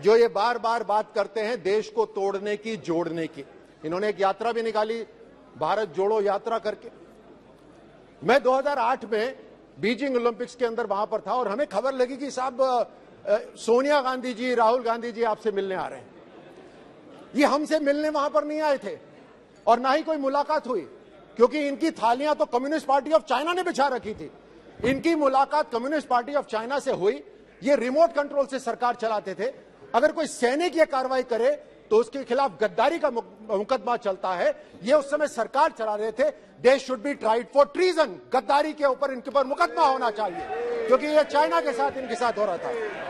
जो ये बार बार बात करते हैं देश को तोड़ने की, जोड़ने की। इन्होंने एक यात्रा भी निकाली, भारत जोड़ो यात्रा करके। मैं 2008 में बीजिंग ओलंपिक्स के अंदर वहां पर था और हमें खबर लगी कि साहब सोनिया गांधी जी, राहुल गांधी जी आपसे मिलने आ रहे हैं। ये हमसे मिलने वहां पर नहीं आए थे और ना ही कोई मुलाकात हुई, क्योंकि इनकी थालियां तो कम्युनिस्ट पार्टी ऑफ चाइना ने बिछा रखी थी। इनकी मुलाकात कम्युनिस्ट पार्टी ऑफ चाइना से हुई। ये रिमोट कंट्रोल से सरकार चलाते थे। अगर कोई सैनिक ये कार्रवाई करे तो उसके खिलाफ गद्दारी का मुकदमा चलता है। ये उस समय सरकार चला रहे थे। They should be tried for treason. गद्दारी के ऊपर इनके ऊपर मुकदमा होना चाहिए, क्योंकि ये चाइना के साथ इनके साथ हो रहा था।